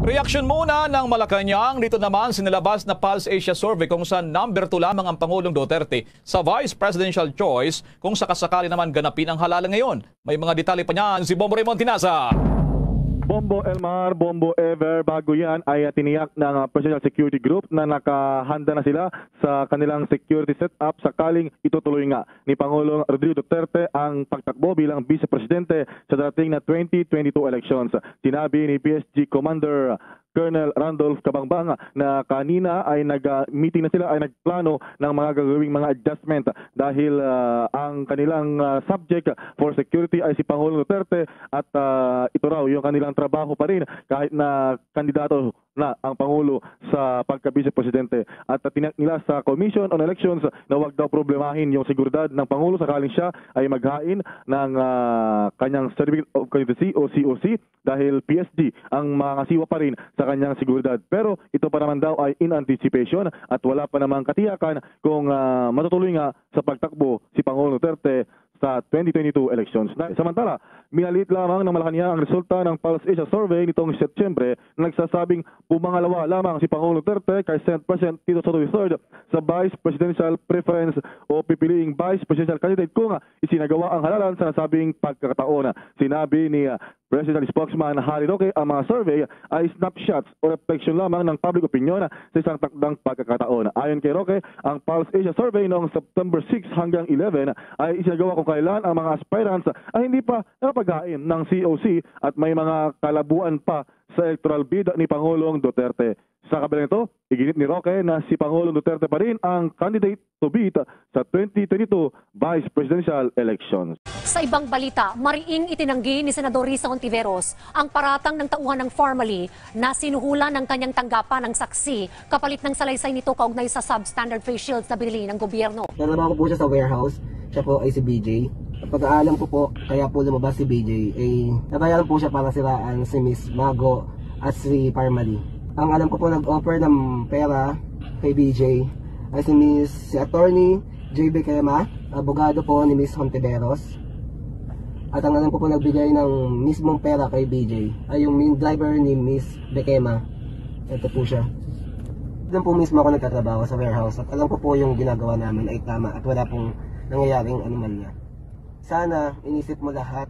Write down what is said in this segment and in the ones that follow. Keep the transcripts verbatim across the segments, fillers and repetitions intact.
Reaksyon muna ng Malacanang. Dito naman sinilabas na Pulse Asia Survey kung saan number two lamang ang Pangulong Duterte sa Vice Presidential Choice kung sakasakali naman ganapin ang halalan ngayon. May mga detalye pa niyan si Bombo Raymond Tinaza. Bombo Elmar, Bombo Ever, bago yan ay tiniyak ng uh, Presidential Security Group na nakahanda na sila sa kanilang security setup sakaling itutuloy nga ni Pangulong Rodrigo Duterte ang pagtakbo bilang Vice Presidente sa darating na twenty twenty-two elections. Sinabi ni P S G Commander Colonel Randolph Cabangbang na kanina ay nag-meeting na sila ay nagplano ng mga gagawing mga adjustment dahil uh, ang kanilang uh, subject for security ay si Pangulong Duterte at uh, ito raw yung kanilang trabaho pa rin kahit na kandidato na ang Pangulo sa pagka-Vice Presidente. At uh, tiniyak nila sa Commission on Elections na wag daw problemahin yung seguridad ng Pangulo sakaling siya ay maghain ng uh, kanyang Certificate of Candidacy o C O C dahil P S D ang mangasiwa pa rin sa kanyang seguridad. Pero ito pa naman daw ay in anticipation at wala pa namang katiyakan kung uh, matutuloy nga sa pagtakbo si Pangulong Duterte sa twenty twenty-two elections. Samantala, minalit lamang ng Malacanang ang resulta ng Pulse Asia Survey nitong Setyembre na nagsasabing pumangalawa lamang si Pangulong Duterte kay Senate President Tito Soto the third sa Vice Presidential Preference o pipiliing Vice Presidential Candidate kung isinagawa ang halalan sa nasabing pagkakataon. Sinabi ni uh, President Spokesman Harry Roque ang mga survey ay snapshots o reflection lamang ng public opinion sa isang takdang pagkakataon. Ayon kay Roque, ang Pulse Asia Survey noong September six hanggang eleven ay isinagawa kung kailan ang mga aspirants ay hindi pa napaghain ng C O C at may mga kalabuan pa sa electoral bid ni Pangulong Duterte. Sa kabila nito, iginit ni Roque na si Pangulong Duterte pa rin ang candidate to beat sa twenty twenty-two Vice Presidential Elections. Sa ibang balita, mariing itinanggi ni Senador Risa Hontiveros ang paratang ng tauhan ng Formally na sinuhulan ng kanyang tanggapan ng saksi kapalit ng salaysay nito kaugnay sa substandard face shields na binili ng gobyerno. Nalaman ko po siya sa warehouse, siya po ay si B J. Pag-aalam ko po, kaya po lumabas si B J, ay nabayaran po siya para siraan si Miss Mago at si Parmali. Ang alam ko po nag-offer ng pera kay B J ay si Miss si Attorney J B Crema, abogado po ni Miss Hontiveros. At ang alam ko po nagbigay ng mismong pera kay B J ay yung main driver ni Miss Bekema. Ito po siya. Doon po mismo ako nagtatrabaho sa warehouse at alam ko po yung ginagawa namin ay tama at wala pong nangyayaring anuman niya. Sana inisip mo lahat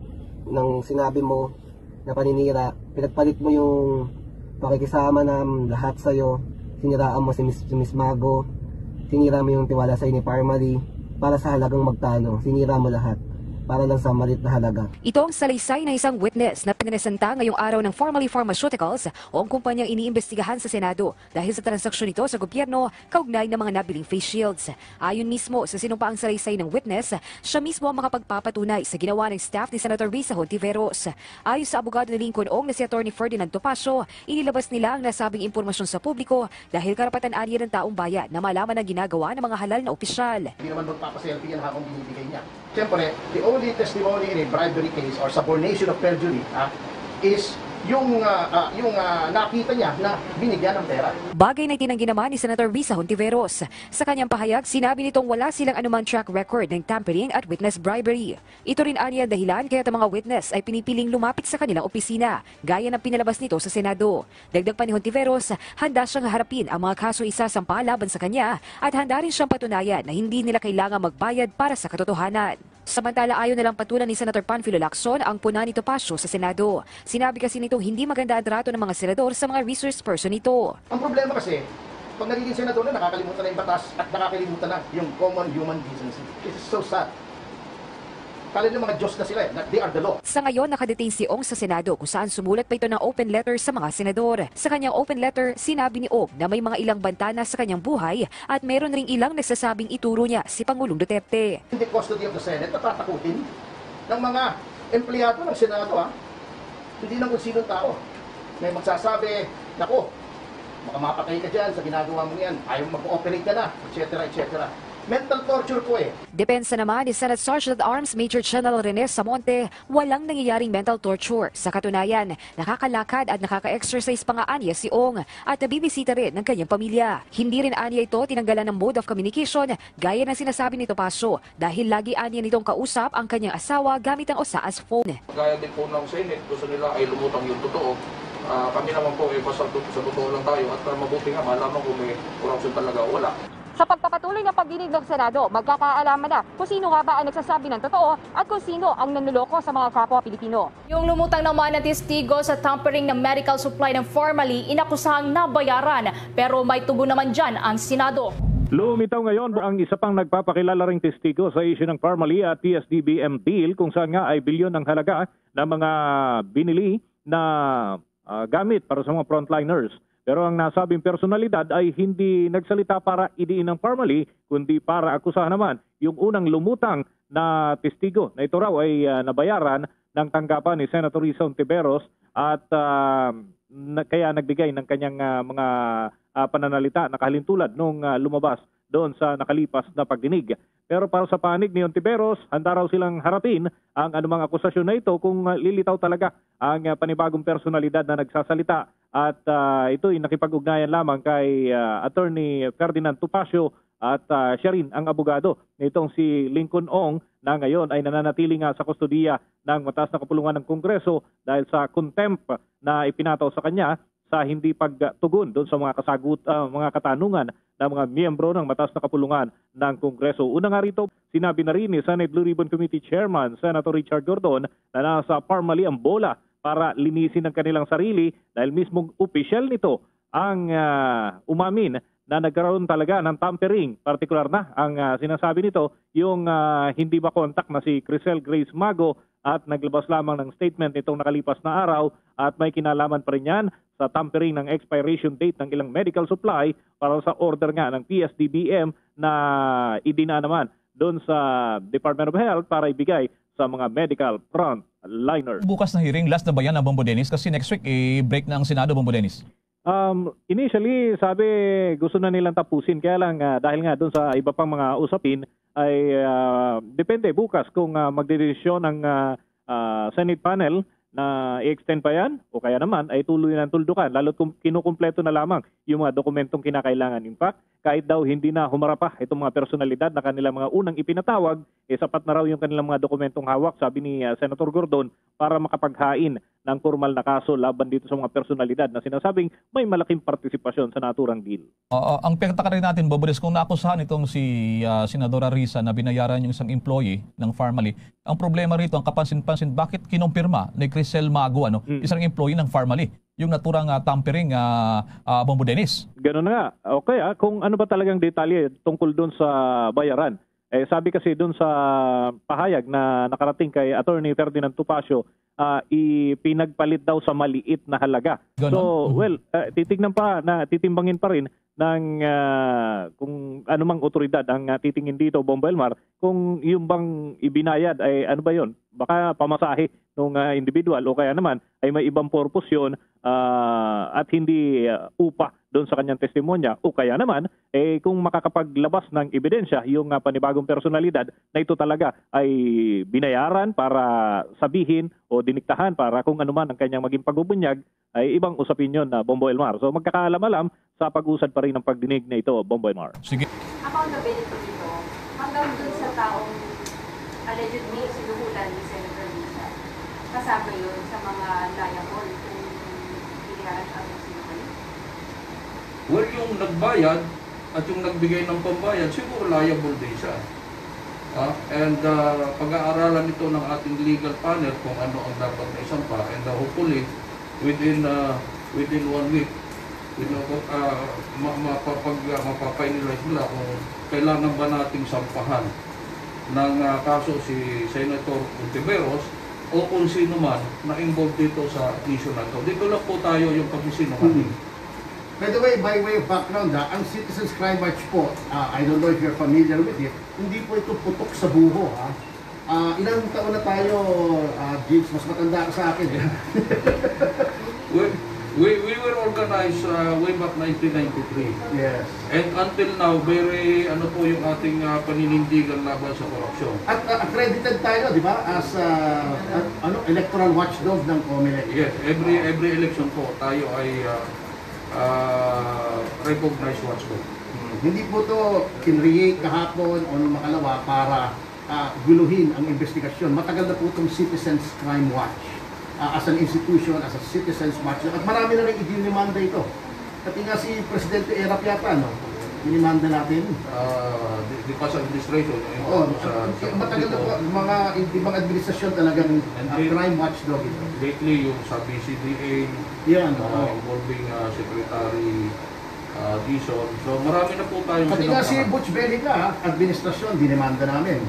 ng sinabi mo na paninira, pinagpalit mo yung pakikisama ng lahat sa'yo, siniraan mo si Miss, si Miss Mago, sinira mo yung tiwala sa'yo ni Parmali, para sa halagang magkano, sinira mo lahat. Para lang sa malit na halaga. Ito ang salaysay na isang witness na pinaresenta ngayong araw ng Formally Pharmaceuticals o ang kumpanyang iniimbestigahan sa Senado dahil sa transaksyon nito sa gobyerno kaugnay ng mga nabiling face shields. Ayon mismo sa sinumpaang salaysay ng witness, siya mismo ang makapagpapatunay sa ginawa ng staff ni Senator Risa Hontiveros. Ayon sa abogado ni Lincoln Ong na si Attorney Ferdinand Topacio, inilabas nila ang nasabing impormasyon sa publiko dahil karapatan-anya ng taong bayan na malaman ang ginagawa ng mga halal na opisyal. Hindi naman magpapaselfie yan habang binibigay niya. Siyempre, the only testimony in a bribery case or subornation of perjury ah, is yung, uh, uh, yung uh, nakita niya na binigyan ng pera. Bagay na itinanggi naman ni Senator Risa Hontiveros. Sa kanyang pahayag, sinabi nitong wala silang anumang track record ng tampering at witness bribery. Ito rin aniya dahilan kaya ang mga witness ay pinipiling lumapit sa kanilang opisina, gaya ng pinalabas nito sa Senado. Dagdag pa ni Hontiveros, handa siyang harapin ang mga kaso isasampa laban sa kanya at handa rin siyang patunayan na hindi nila kailangan magbayad para sa katotohanan. Samantala, ayaw nalang patulan ni Senator Panfilo Lacson ang puna ni Topacio sa Senado. Sinabi kasi nitong hindi maganda ang trato ng mga senador sa mga resource person nito. Ang problema kasi, pag nagiging senador na, nakakalimutan na yung batas at nakakalimutan na yung common human decency. This is so sad. Kala ng mga Diyos na sila, they are the law. Sa ngayon, nakadetain si Ong sa Senado kung saan sumulat pa ito ng open letter sa mga senador. Sa kanyang open letter, sinabi ni Ong na may mga ilang bantana sa kanyang buhay at meron ring ilang nagsasabing ituro niya si Pangulong Duterte. In the custody of the Senate, natatakutin ng mga empleyado ng Senado, ha? Hindi ng kung sinong tao. May magsasabi, naku, baka mapatay ka dyan sa ginagawa mo yan, ayaw mag-ooperate ka na, et cetera, et cetera. Mental torture po eh. Depensa naman ni Senate Sergeant at Arms Major General Rene Samonte, walang nangyayaring mental torture. Sa katunayan, nakakalakad at nakaka-exercise pa nga anya si Ong at nabibisita rin ng kanyang pamilya. Hindi rin anya ito tinanggalan ng mode of communication gaya ng sinasabi ni Topacio dahil lagi anya nitong kausap ang kanyang asawa gamit ang O S A as phone. Gaya din po ng Senate, gusto nila ay lumutang yung totoo. Ah, kami naman po, eh, basta to- sa totoo lang tayo at uh, mabuti nga malaman kung may corruption talaga o wala. Sa pagpapatuloy ng pagdinig ng Senado, magkakaalaman na kung sino nga ba ang nagsasabi ng totoo at kung sino ang nanloloko sa mga kapwa Pilipino. Yung lumutang naman na testigo sa tampering ng medical supply ng Formally, inakusahang nabayaran pero may tugon naman dyan ang Senado. Lumitaw ngayon ang isa pang nagpapakilala ring testigo sa issue ng Parmali at P S D B M deal kung saan nga ay bilyon ang halaga ng mga binili na uh, gamit para sa mga frontliners. Pero ang nasabing personalidad ay hindi nagsalita para idiin ng Parmali, kundi para akusahan naman yung unang lumutang na testigo na ito raw ay uh, nabayaran ng tanggapan ni Senator Risa Hontiveros at uh, na, kaya nagbigay ng kanyang uh, mga uh, pananalita na kahalintulad nung uh, lumabas doon sa nakalipas na pagdinig. Pero para sa panig ni Hontiveros, handa raw silang harapin ang anumang akusasyon na ito kung uh, lilitaw talaga ang uh, panibagong personalidad na nagsasalita. At uh, ito'y nakipag-ugnayan lamang kay uh, Attorney Ferdinand Topacio at uh, siya rin ang abogado nitong si Lincoln Ong na ngayon ay nananatili nga sa kustodiya ng mataas na kapulungan ng Kongreso dahil sa contempt na ipinataw sa kanya sa hindi pagtugon doon sa mga kasagut uh, mga katanungan ng mga miyembro ng mataas na kapulungan ng Kongreso. Una nga rito, sinabi na rin ni Senate Blue Ribbon Committee Chairman Senator Richard Gordon na nasa Parmali ang bola para linisin ang kanilang sarili dahil mismong opisyal nito ang uh, umamin na nagkaroon talaga ng tampering. Partikular na ang uh, sinasabi nito, yung uh, hindi ba kontak na si Crisel Grace Mago at naglabas lamang ng statement nitong nakalipas na araw at may kinalaman pa rin yan sa tampering ng expiration date ng ilang medical supply para sa order nga ng P S D B M na idina naman doon sa Department of Health para ibigay sa mga medical frontliners. Bukas na hearing, last na ba yan ng Bombo Dennis? Kasi next week, i-break na ang Senado, Bombo Dennis. Um, initially, sabi gusto na nilang tapusin. Kaya lang uh, dahil nga doon sa iba pang mga usapin, ay uh, depende bukas kung uh, magdedesisyon ng uh, uh, Senate panel na i-extend pa yan o kaya naman ay tuloy ng tuldukan. Lalo kung kinukumpleto na lamang yung mga dokumentong kinakailangan. In fact, kahit daw hindi na humarap pa itong mga personalidad na kanilang mga unang ipinatawag, eh sapat na raw yung kanilang mga dokumentong hawak, sabi ni uh, Senator Gordon, para makapaghain ng formal na kaso laban dito sa mga personalidad na sinasabing may malaking partisipasyon sa naturang deal. Uh, ang pagtataka rin natin, Bobo Dennis, kung naakusahan itong si uh, Senadora Risa na binayaran yung isang employee ng Farmally, ang problema rito, ang kapansin-pansin, bakit kinumpirma ni Crisel Mago, ano, mm. isang employee ng Farmally, yung naturang uh, tampering, uh, uh, Bombo Dennis? Ganun na nga. Okay, ah, kung ano ba talagang detalye tungkol doon sa bayaran. Eh, sabi kasi doon sa pahayag na nakarating kay Attorney Ferdinand Topacio, uh, ipinagpalit daw sa maliit na halaga. Ganon? So, Mm-hmm. well, uh, titignan pa, na titimbangin pa rin ng uh, kung anumang otoridad ang uh, titingin dito, Bombo Elmar, kung yung bang ibinayad ay ano ba yon? Baka pamasahe ng uh, individual o kaya naman ay may ibang purpose yun uh, at hindi uh, upa doon sa kanyang testimonya o kaya naman eh kung makakapaglabas ng ebidensya yung uh, panibagong personalidad na ito talaga ay binayaran para sabihin o diniktahan para kung anuman ang kanyang maging pagbubunyag ay ibang usapin yun na uh, Bombo Elmar. So magkakaalam-alam sa pag-usad pa rin ng pagdinig na ito, Bombo Elmar. Sige. Accountability dito hanggang dun sa taong allegedly sinuhulan ni Senator Risa. Kasama yun sa mga liable kung binayaran siya ng sinuhulan. Well, yung nagbayad at yung nagbigay ng pambayad, siguro liable din siya. Ah, and uh, pag-aaralan ito ng ating legal panel kung ano ang dapat na isampa, and uh, hopefully within uh, within one week you know, uh, mapapag, uh, mapapainilize nila kung kailangan ba nating sampahan ng uh, kaso si Senator Hontiveros o kung sino man na involved dito sa issue na ito. Dito lang po tayo yung pag-isinungaling. Hmm. By the way, by way of background, ha, ang Citizens Crime Watch po, uh, I don't know if you're familiar with it, hindi po ito putok sa buho. Ha? Uh, ilang taon na tayo, uh, James, mas matanda ka sa akin. Eh. we, we, we were organized uh, way back nineteen ninety-three. Yes. And until now, very ano po yung ating uh, paninindigan laban sa korupsyon. At uh, accredited tayo, di ba, as uh, uh, ano, electoral watchdog ng COMELEC. Yes, every every election po tayo ay uh, uh, recognized watchdog. Hmm. Hindi po to kinreate kahapon o nung makalawa para uh, guluhin ang investigasyon. Matagal na po itong Citizens Crime Watch. uh, as an institution, as a citizens watchdog. At marami na rin idinimanda ito. Pati nga si Presidente Erap yata, no? Dinimanda natin. Uh, the, the past administration, yung Oo, sa, sa matagal na po, mga ibang administrasyon talagang uh, crime watchdog ito. lately yung sa B C D A, Yan, uh, oo. involving uh, Secretary uh, Dizon. So marami na po tayong Pati nga si sinampahan. Butch Bellica, administrasyon, dinimanda namin.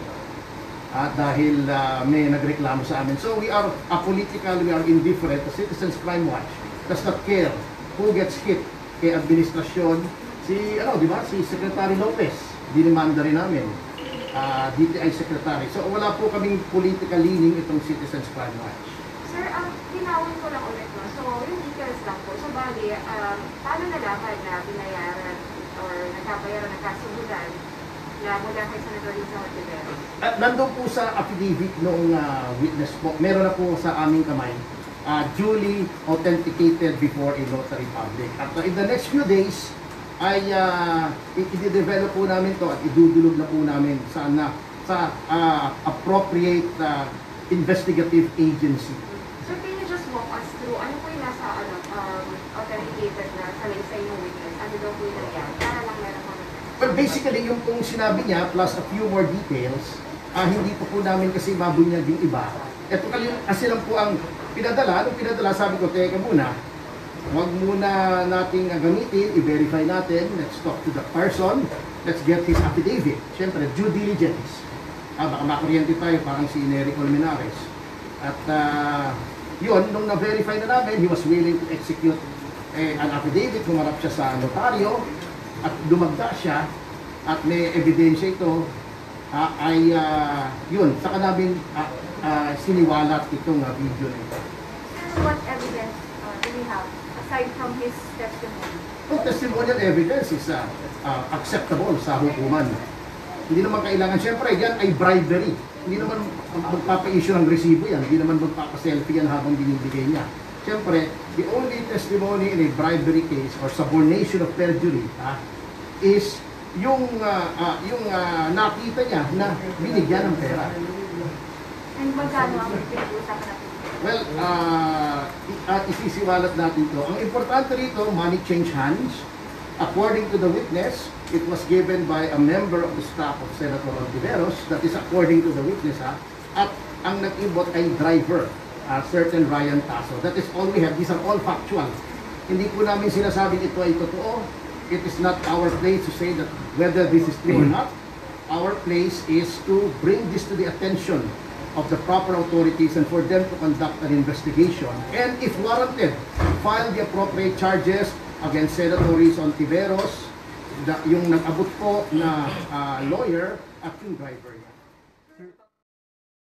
At dahil uh, may nagreklamo sa amin. So we are apolitical, we are indifferent. The Citizens Crime Watch does not care who gets hit kay administrasyon. Si, ano, di ba? Si Secretary Lopez, dinimanda rin namin. Uh, D T I Secretary. So wala po kaming political leaning itong Citizens Crime Watch. Sir, um, tinawin ko lang ulit, no? So, yung details lang po. So, bali, um, paano nalaman na binayaran or nagkabayaran ng kasuhulan na mula kay Senator Risa Hontiveros? At nandun po sa affidavit noong uh, witness po, meron na po sa aming kamay, uh, duly authenticated before a notary public. At uh, in the next few days, ay uh, i-develop po namin to at idudulog na po namin sa, na, sa uh, appropriate uh, investigative agency. So, can you just walk us through ano po yung nasa ano, um, authenticated na salaysay ng witness? Ano daw po yung nangyari? Para lang meron po. Well, basically, yung kung sinabi niya, plus a few more details, uh, hindi po po namin kasi mabunyag yung iba. Ito kasi lang po ang pinadala. Nung pinadala, sabi ko, teka muna, huwag muna nating gamitin, i-verify natin, let's talk to the person, let's get his affidavit. Siyempre, due diligence. Ah, baka makuryente tayo, parang si Nery Colmenares. At uh, yun, nung na-verify na namin, he was willing to execute eh, an affidavit, humarap siya sa notaryo, at dumagda siya, at may ebidensya ito, ah, ay uh, yun, saka namin uh, uh, siniwalat itong uh, video na ito. Sir, what evidence uh, do we have aside from his testimony? Yung testimonial evidence is uh, uh, acceptable sa hukuman. Hindi naman kailangan, syempre, yan ay bribery. Hindi naman magpapa-issue ng resibo yan. Hindi naman magpapa-selfie yan habang binibigay niya. Syempre, the only testimony in a bribery case or subornation of perjury ha, is yung, uh, uh, yung uh, nakita niya na binigyan ng pera. And magkano ang pinag-uusapan natin? Well, uh, uh, isisiwalat natin ito. Ang importante rito, money change hands. According to the witness, it was given by a member of the staff of Senator Hontiveros. That is according to the witness. Ha? At ang nag-ibot ay driver, uh, certain Ryan Taso. That is all we have. These are all factual. Hindi po namin sinasabing ito ay totoo. It is not our place to say that whether this is true or not. Our place is to bring this to the attention of the proper authorities and for them to conduct an investigation. And if warranted, file the appropriate charges against Senator Risa Hontiveros, yung nag-abot po na uh, lawyer at yung driver niya.